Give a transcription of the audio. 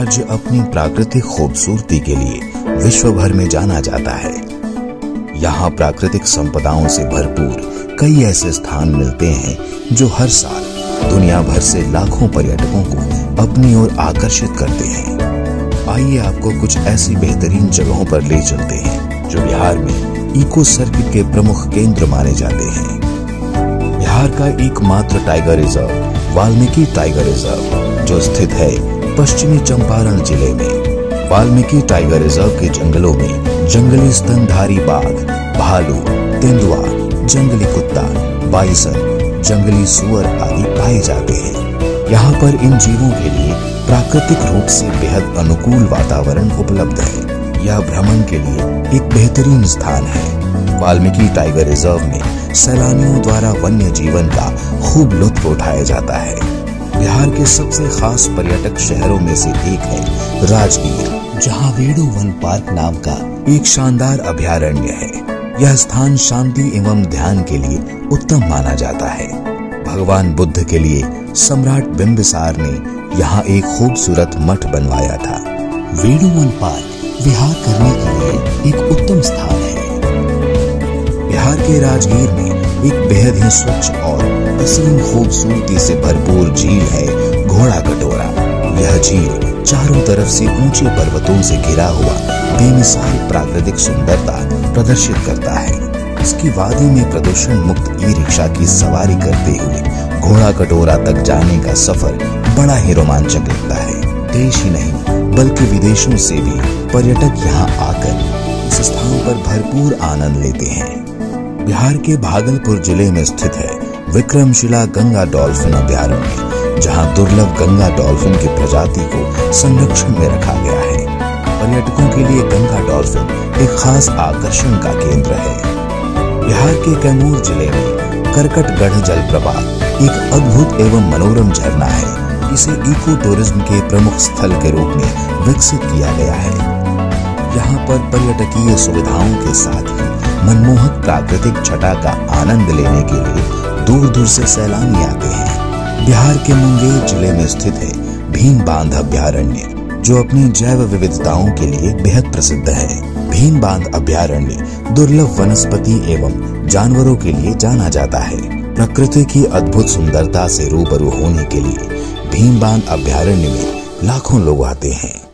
राज्य अपनी प्राकृतिक खूबसूरती के लिए विश्व भर में जाना जाता है। यहाँ प्राकृतिक संपदाओं से भरपूर कई ऐसे स्थान मिलते हैं जो हर साल दुनिया भर से लाखों पर्यटकों को अपनी ओर आकर्षित करते हैं। आइए आपको कुछ ऐसी बेहतरीन जगहों पर ले चलते हैं जो बिहार में इको सर्किट के प्रमुख केंद्र माने जाते हैं। बिहार का एकमात्र tiger reserve Valmiki tiger reserve जो स्थित है पश्चिमी चंपारण जिले में। वाल्मीकि टाइगर रिजर्व के जंगलों में जंगली स्तनधारी बाघ, भालू, तेंदुआ, जंगली कुत्ता, बाइसन, जंगली सुअर आदि पाए जाते हैं। यहाँ पर इन जीवों के लिए प्राकृतिक रूप से बेहद अनुकूल वातावरण उपलब्ध है। यह भ्रमण के लिए एक बेहतरीन स्थान है। वाल्मीकि टाइगर रिजर्व में सैलानियों द्वारा वन्य जीवन का खूब लुत्फ उठाया जाता है। बिहार के सबसे खास पर्यटक शहरों में से एक है राजगीर, जहां वेणु वन पार्क नाम का एक शानदार अभयारण्य है। यह स्थान शांति एवं ध्यान के लिए उत्तम माना जाता है। भगवान बुद्ध के लिए सम्राट बिंबिसार ने यहाँ एक खूबसूरत मठ बनवाया था। वेणु वन पार्क विहार करने के लिए एक उत्तम स्थान है। बिहार के राजगीर में एक बेहद ही स्वच्छ और असीम खूबसूरती से भरपूर झील है घोड़ा कटोरा। यह झील चारों तरफ से ऊंचे पर्वतों से घिरा हुआ बेमिसाल प्राकृतिक सुंदरता प्रदर्शित करता है। इसकी वादी में प्रदूषण मुक्त ई रिक्शा की सवारी करते हुए घोड़ा कटोरा तक जाने का सफर बड़ा ही रोमांचक लगता है। देश ही नहीं बल्कि विदेशों से भी पर्यटक यहाँ आकर इस स्थान पर भरपूर आनंद लेते हैं। बिहार के भागलपुर जिले में स्थित है विक्रमशिला गंगा डॉल्फिन अभयारण्य, जहाँ दुर्लभ गंगा डॉल्फिन की प्रजाति को संरक्षण में रखा गया है। पर्यटकों के लिए गंगा डॉल्फिन एक खास आकर्षण का केंद्र है। बिहार के कैमूर जिले में करकटगढ़ जलप्रपात एक अद्भुत एवं मनोरम झरना है। इसे इको टूरिज्म के प्रमुख स्थल के रूप में विकसित किया गया है। यहाँ पर पर्यटकीय सुविधाओं के साथ ही मनमोहक प्राकृतिक छटा का आनंद लेने के लिए दूर दूर से सैलानी आते हैं। बिहार के मुंगेर जिले में स्थित है भीम बांध अभयारण्य, जो अपनी जैव विविधताओं के लिए बेहद प्रसिद्ध है। भीम बांध अभयारण्य दुर्लभ वनस्पति एवं जानवरों के लिए जाना जाता है। प्रकृति की अद्भुत सुंदरता से रूबरू होने के लिए भीम बांध अभयारण्य में लाखों लोग आते हैं।